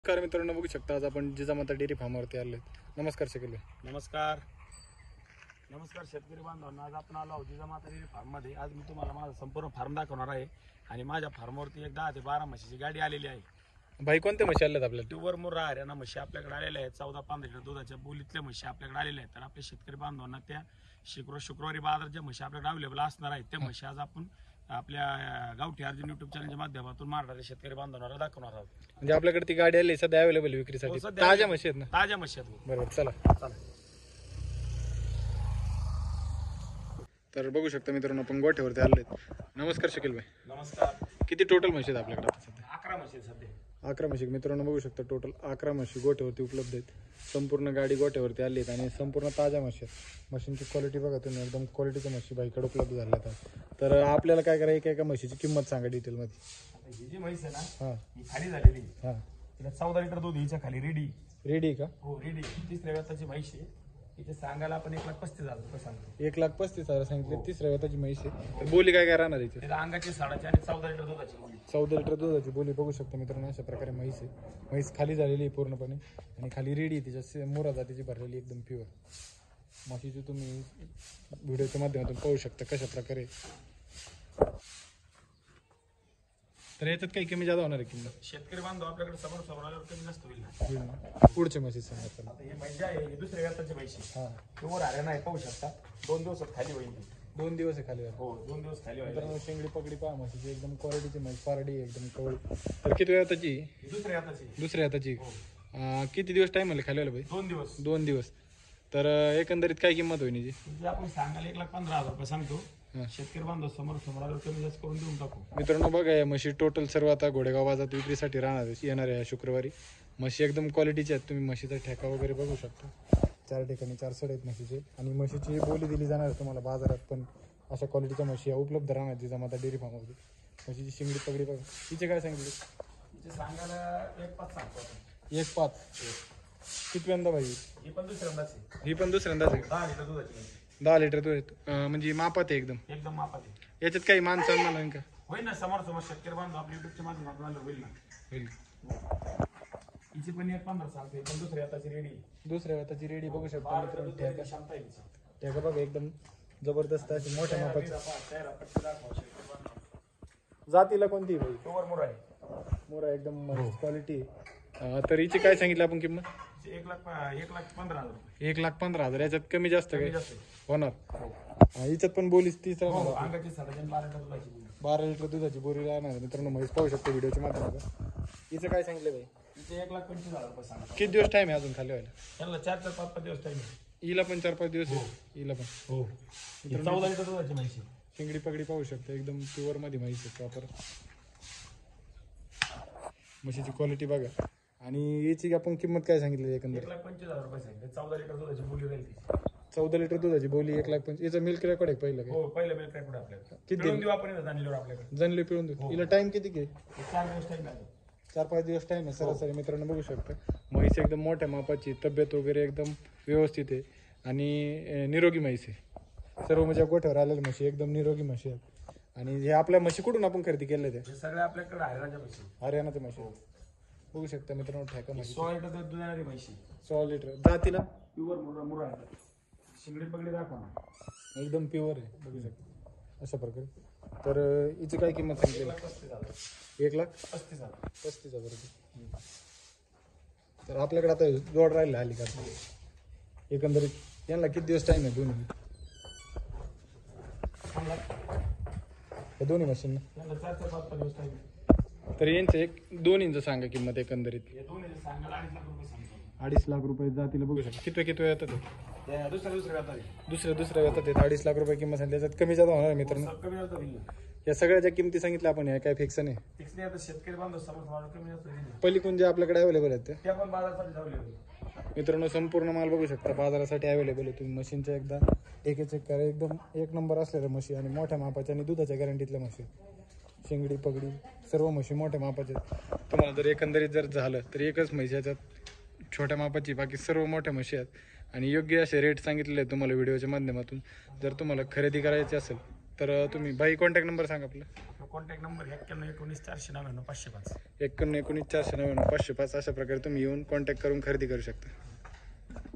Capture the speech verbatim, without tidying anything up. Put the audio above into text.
नमस्कार मित्रांनो, बघू शकता आज आपण जिजामाता डेअरी फार्मवरती आले. नमस्कार शकील. नमस्कार नमस्कार शेतकरी बांधवांना. आज आपण आलो आहोत जिजामाता डेअरी फार्ममध्ये. आज मी तुम्हाला माझा संपूर्ण फार्म दाखवणार आहे आणि माझ्या फार्मवरती एक दहा ते बारा म्हशीची गाडी आलेली आहे. भाई कोणते म्हशी आल्यात आपल्याला? प्युअर मुर्रा हरियाणा म्हशी आपल्याकडे आलेल्या आहेत. चौदा पंधरा लिटर दुधाच्या बोलीतल्या म्हशी आपल्याकडे आलेल्या आहेत. तर आपल्या शेतकरी बांधवांना त्या शुक्र शुक्रवारी बाजार ज्या म्हशी आपल्याकडे अवेलेबल असणार आहेत त्या म्हशी आज आपण आपल्या गावठी अर्जुन युट्यूब चॅनलच्या माध्यमातून महाराष्ट्र शेतकरी बांधवांना दाखवणार आहोत. म्हणजे आपल्याकडे ती गाडी आली सध्या अवेलेबल विक्रीसाठी. ताज्या म्हशी आहेत ना? ताज्या म्हशी आहेत. बरोबर, चला चला. तर बघू शकता मित्रांनो, आपण गोठ्यावरती आले. नमस्कार शकील भाई. नमस्कार. किती टोटल म्हशी आहेत आपल्याकडे आता सध्या? अकरा म्हशी आहेत सध्या. अकरा म्हशी मित्रांनो, बघू शकता टोटल अकरा म्हशी गोठ्यावरती उपलब्ध आहेत. संपूर्ण गाडी गोठ्यावरती आली आहेत आणि संपूर्ण ताज्या म्हशी आहेत. म्हशींची क्वालिटी बघा तुम्ही, एकदम क्वालिटीच्या म्हशी बाईकडे उपलब्ध झाल्या आहेत. तर आपल्याला काय करायचं, एका एका म्हशीची किंमत सांगा डिटेलमध्ये. आता ही जी म्हैस आहे ना, हां ही खाली झालेली. हां, तिला चौदा लिटर दूध हिच्या खाली रेडी. रेडी का? हो रेडी. तिसऱ्या व्यताची म्हैस आहे. तिथे सांगायला आपण एक लाख पस्तीस हजार रुपये सांगतो. एक लाख पस्तीस हजार सांगितले. तिसऱ्या व्यताची म्हैस आहे. तर बोली काय काय राहणार आहे? तिला अंगाची साडाची आणि चौदा लिटर दुधाची बोली. चौदा लिटर दुधाची बोली बघू शकता मित्रांनो. अशा प्रकारे म्हैस आहे. म्हैस खाली झालेली आहे पूर्णपणे आणि खाली रेडी आहे. तिच्या मोरा जातीची भरलेली एकदम प्युअर म्हशीची तुम्ही व्हिडिओच्या माध्यमातून पाहू शकता कशा प्रकारे. तर याच्यात काही कमी जादा होणार आहे किंमत? शेतकरी बांधव आपल्याकडे समोर समोर आल्यावर कमी जास्त होईल ना. होईल ना. पुढचे म्हशी सांगा चला. आता ही म्हैस जी आहे ही दुसऱ्या व्यताची म्हैस आहे. हां, प्युअर हरियाणा आहे. पाहू शकता दोन दिवसात खाली होईल ती. दोन दिवस आहे खाली. हो दोन दिवस खाली होईल. मित्रांनो शेंगडी पगडी पहा म्हशीची, एकदम क्वालिटीची म्हैस, पारडी आहे एकदम कवळी. तर किती वेळ त्याची? ही दुसऱ्या व्यताची. दुसऱ्या हाताची. हो अं, किती दिवस टाईम आले खाली व्हायला भाई? दोन दिवस. दोन दिवस. तर अं, एकंदरीत काय किंमत होईल जी? तिची आपण सांगायला एक लाख पंधरा हजार रुपये सांगतो. हां. शेतकरी बांधव समोर समोर आल्यावर कमी जास्त करून देऊन टाकू. मित्रांनो बघा, या म्हशी टोटल सर्व आता घोडेगाव बाजारात विक्रीसाठी राहणार येणार आहे शुक्रवारी. म्हशी एकदम क्वालिटीचे आहेत. तुम्ही म्हशीचा ठेका वगैरे बघू शकता. चार ठिकाणी चार सड आहेत म्हशीचे आणि म्हशीची बोली दिली जाणार आहे तुम्हाला बाजारात. पण अशा क्वालिटीच्या म्हशी उपलब्ध राहणार जिजामाता डेअरी फार्ममध्ये. म्हशीची शिंगडी पगडी बघा. तिचे काय सांगितले? तिचे सांगायला एक पाच सांगतो आपण. एक पाच. कितव्यांदा भाई? ही पण दुसऱ्यांदाच आहे. ही पण दुसऱ्यांदाच आहे. दहा लिटर दुधाची म्हैस. दहा लिटर दूध आहेत. अं, म्हणजे मापात आहे एकदम. एकदम मापात आहे. याच्यात काही मान सन्मान होईल का? होईल ना. समोर समोर शेतकरी बांधव आपल्या युट्यूबच्या माध्यमातून आल्यावर होईल ना. होईल. हिची पण एक पंधरा सांगते. पण दुसऱ्या हाताची रेडी. दुसऱ्या हाताची रेडी बघू शकता बारा मित्रांनो. लिटर दुधाची ठेका क्षमता आहे हिची. ठेका बघा एकदम जबरदस्त अशी मोठ्या मापाची. चेहरा पट्टी दाखवा शेतकरी बांधव. जातीला कोणती भाई? प्युअर मुर्रा आहे. मोरा एकदम क्वालिटी. तर हिची काय सांगितलं आपण किंमत? हिची एक लाख एक लाख पंधरा हजार रुपये. एक लाख पंधरा हजार. याच्यात कमी जास्त कमी काय जास्त आहे. होणार? हा, हिच्यात पण बोलीस तीस हो, राहणार. अंगाची साडाची आणि बारा लिटर दुधाची बोली. बारा लिटर दुधाची बोरी राहणार मित्रांनो. म्हैस पाहू शकतो व्हिडिओच्या माध्यमातून. हिचं काय सांगितलं भाई? हिचे एक लाख पंचवीस हजार रुपये सांगा. किती दिवस टाइम आहे अजून खाली व्हायला? त्यांना चार चार पाच पाच दिवस टाइम आहे. हिला पण चार पाच दिवस आहे. हिला पण हो. चौदा लिटर दुधाची म्हैस आहे. शिंगडी पगडी पाहू शकता. एकदम प्युअर मध्ये म्हैस आहे प्रॉपर. म्हशीची क्वालिटी बघा. आणि याची आपण किंमत काय सांगितली एकंदर? एक लाख पंचवीस हजार रुपये सांगितले. चौदा लिटर दुधाची बोली राहील ती. चौदा लिटर दुधाची बोली एक लाख पंचवीस. याचं मिल्क रेकॉर्ड आहे पहिलं काय? हो पहिलं मिल्क रेकॉर्ड आपल्याकडे. किती पिळून देऊ आपण इथं जाणलेलं आपल्याकडे. जनली पिळून देऊ. हिला टाइम किती घे? चार दिवस टाइम आहे. चार पाच दिवस टाइम आहे सरासरी. मित्रांनो बघू शकता म्हैस एकदम मोठ्या मापाची, तब्येत वगैरे एकदम व्यवस्थित आहे आणि अं, निरोगी म्हैस आहे. सर्व म्हणजे गोठ्यावर आलेल्या म्हशी एकदम निरोगी म्हशी आहेत. आणि हे आपल्या म्हशी कुठून आपण खरेदी केल्या त्या? हे सगळे आपल्याकडे हरियाणाच्या म्हशी. हरियाणाच्या म्हशी बघू शकता मित्रांनो. ठेका म्हशी सोळा लिटर दूध देणारी म्हशी. सोळा लिटर. जातीला प्युअर मुर्रा मुर्रा आहे. शिंगडी पगडी दाखवा ना. एकदम प्युअर आहे बघू शकता अशा प्रकारे. तर अं, हिची काय किंमत सांगितली? पस्तीस हजार. एक लाख पस्तीस हजार. पस्तीस हजार रुपये. तर आपल्याकडे आता जोड राहिला आली का एकंदरीत? यांना किती दिवस टाइम आहे दोन्ही? दोन्ही मशीन त्यांना चार चार पाच पाच दिवस टाइम आहे. तर यांचं एक दोन इंच सांगा किंमत एकंदरीत. हे दोन्ही सांगायला अडीच लाख रुपये सांगतो. अडीच लाख रुपये जातीला बघू शकता. किती किती येतात ते? त्या दुसऱ्या दुसऱ्या व्यापारी. दुसऱ्या दुसऱ्या येतात ते. अडीच लाख रुपये किंमत सांगितली. त्याच्यात कमी जादा होणार मित्रांनो. कमी जास्त होईल ना. या सगळ्या ज्या किमती सांगितल्या आपण या काय फिक्स नाही. फिक्स नाही. आता शेतकरी बांधव समोर समोर कमी जास्त होईल. पलीकडून जे आपल्याकडे अवेलेबल आहेत ते त्या पण बाजारासाठी जाऊ. मित्रांनो संपूर्ण माल बघू शकता बाजारासाठी अवेलेबल आहे. तुम्ही मशीनच्या एकदा एके चेक करा. एकदम एक नंबर असलेल्या म्हशी आणि मोठ्या मापाच्या आणि दुधाच्या गॅरंटीतल्या म्हशी. शिंगडी पगडी सर्व म्हशी मोठ्या मापाच्या. तुम्हाला जर एकंदरीत जर झालं तर एकच म्हशी याच्यात छोट्या मापाची, बाकी सर्व मोठ्या म्हशी आहेत आणि योग्य असे रेट सांगितलेले आहेत तुम्हाला व्हिडिओच्या माध्यमातून. जर तुम्हाला खरेदी करायची असेल तर तुम्ही बाई कॉन्टॅक्ट नंबर सांगा आपला. आपला कॉन्टॅक्ट नंबर एक्क्याण्णव एकोणीस चारशे नव्याण्णव पाचशे पाच एक्क्याण्णव एकोणीस चारशे नव्याण्णव पाचशे पाच अशा प्रकारे तुम्ही येऊन कॉन्टॅक्ट करून खरेदी करू शकता.